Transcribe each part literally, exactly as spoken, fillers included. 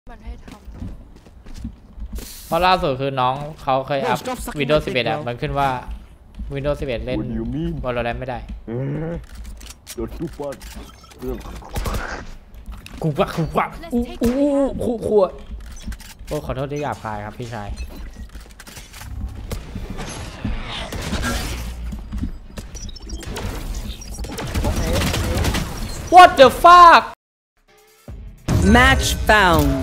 มันให้ทำเพราะล่าสุดคือน้องเขาเคยอัพ Windows สิบเอ็ด อ่ะมันขึ้นว่า Windows สิบเอ็ด เล่น Valorant ไม่ได้โดนทุบว่าเรื่องกูกะกูกะอู้อู้คู่คู่โอ้ขอโทษที่หยาบคายครับพี่ชาย What the fuck Match found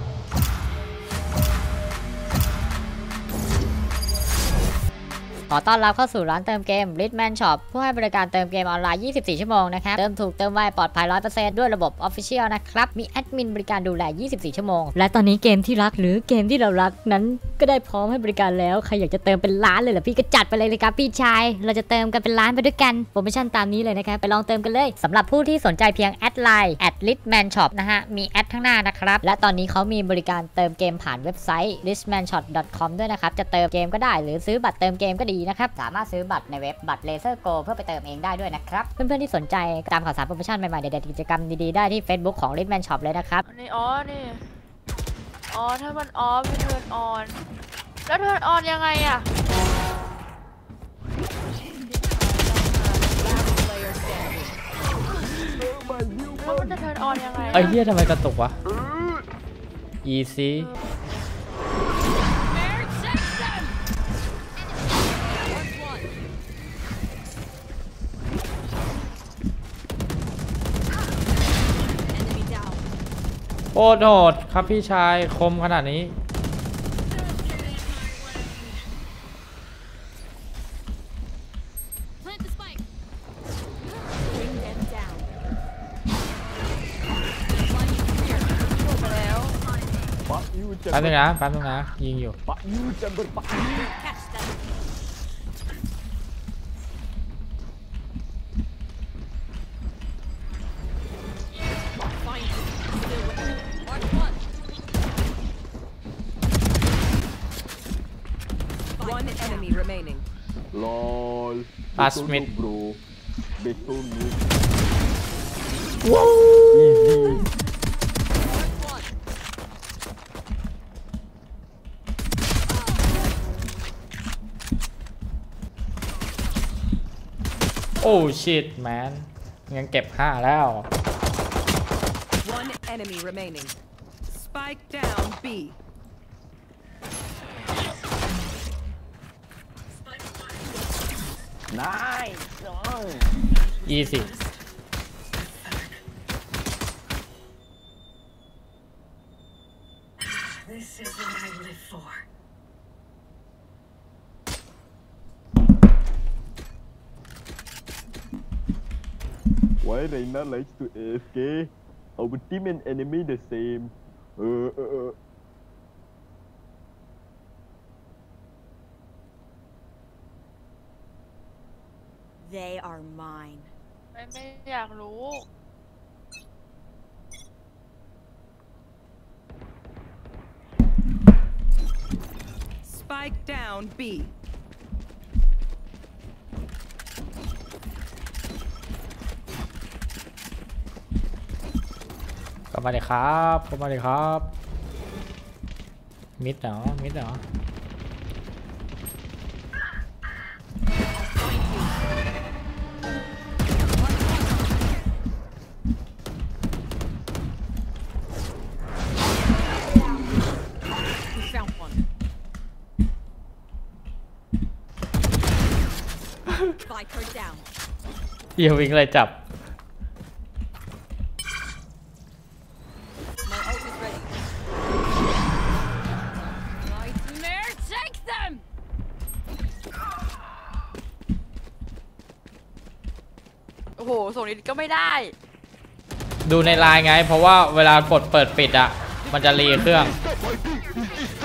ขอต้อนรับเข้าสู่ร้านเติมเกม Litman Shop ผู้ให้บริการเติมเกมออนไลน์ ยี่สิบสี่ ชั่วโมงนะครับเติมถูกเติมไวปลอดภัย ร้อยเปอร์เซ็นต์ ด้วยระบบ Official นะครับมีแอดมินบริการดูแล ยี่สิบสี่ ชั่วโมงและตอนนี้เกมที่รักหรือเกมที่เรารักนั้นก็ได้พร้อมให้บริการแล้วใครอยากจะเติมเป็นล้านเลยเหรอพี่ก็จัดไปเลยเลยครับพี่ชายเราจะเติมกันเป็นล้านไปด้วยกันโปรโมชั่นตามนี้เลยนะครับไปลองเติมกันเลยสำหรับผู้ที่สนใจเพียงแอดไลน์ แอท Litman Shop นะฮะมีแอดข้างหน้านะครับและตอนนี้เขามีบริการเติมเกมผ่านเว็บไซต์ ลิตแมนช็อต ดอท คอม ด้วยนะครับจะเติมเกมก็ได้หรือซื้อบัตรเติมเกมก็ดีนะครับสามารถซื้อบัตรในเว็บบัตรเลเซอร์โกเพื่อไปเติมเองได้ด้วยนะครับเพื่อนๆที่สนใจตามข่าวสารโปรโมชั่นใหม่ๆเด็ดๆกิจกรรมดีๆได้ที่ Facebook ของ Litman Shop เลยนะครับนี่อ๋อนี่อ๋อถ้ามันออฟเป็นเทิร์นออนแล้วเทิร์นออนยังไงอะแล้วมันจะเทิร์นออนยังไงไอ้เหี้ยทำไมกระตุกวะ Easyโอ้โหดครับพี่ชายคมขนาดนี้แป๊บนึงนะแป๊บนึงนะยิงอยู่ One enemy remaining. Lol. Pass mid, bro. Betul mid. Wow. Easy. Oh shit man ยังเก็บห้าแล้ว One enemy remaining. Spike down B. Nice. Easy. This is what I live for. Why Reina likes to A F K? Our team and enemy the same. Uh, uh, uh. They are mine. ไม่ไม่อยากรู้ Spike down B. กลับมาเลยครับกลับมาเลยครับมิดเหรอมิดเหรอเดี๋ยววิ่งเลยจับโอ้โหส่งนี้ก็ไม่ได้ดูในไลน์ไงเพราะว่าเวลากดเปิดปิดอ่ะมันจะรีเครื่อง